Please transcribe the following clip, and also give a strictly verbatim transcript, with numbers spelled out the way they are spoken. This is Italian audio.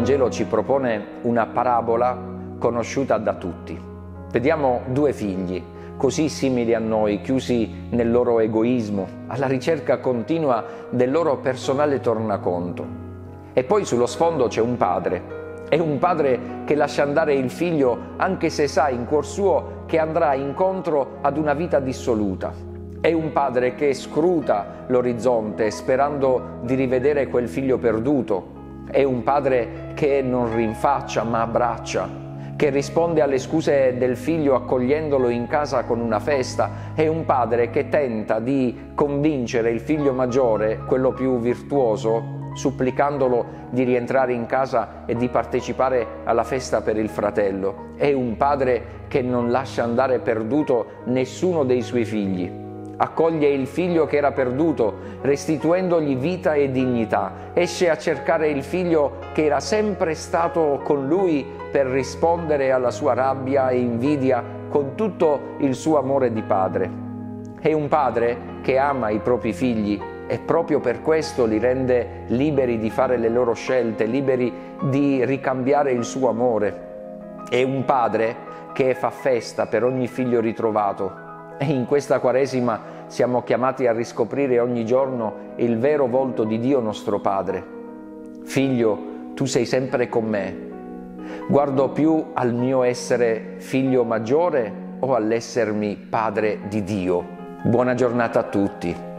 Vangelo ci propone una parabola conosciuta da tutti. Vediamo due figli, così simili a noi, chiusi nel loro egoismo, alla ricerca continua del loro personale tornaconto. E poi sullo sfondo c'è un padre. È un padre che lascia andare il figlio anche se sa in cuor suo che andrà incontro ad una vita dissoluta. È un padre che scruta l'orizzonte sperando di rivedere quel figlio perduto. È un padre che non rinfaccia ma abbraccia, che risponde alle scuse del figlio accogliendolo in casa con una festa. È un padre che tenta di convincere il figlio maggiore, quello più virtuoso, supplicandolo di rientrare in casa e di partecipare alla festa per il fratello. È un padre che non lascia andare perduto nessuno dei suoi figli. Accoglie il figlio che era perduto, restituendogli vita e dignità. Esce a cercare il figlio che era sempre stato con lui per rispondere alla sua rabbia e invidia con tutto il suo amore di padre. È un padre che ama i propri figli e proprio per questo li rende liberi di fare le loro scelte, liberi di ricambiare il suo amore. È un padre che fa festa per ogni figlio ritrovato. E in questa Quaresima siamo chiamati a riscoprire ogni giorno il vero volto di Dio nostro Padre. Figlio, tu sei sempre con me. Guardo più al mio essere figlio maggiore o all'essermi padre di Dio? Buona giornata a tutti.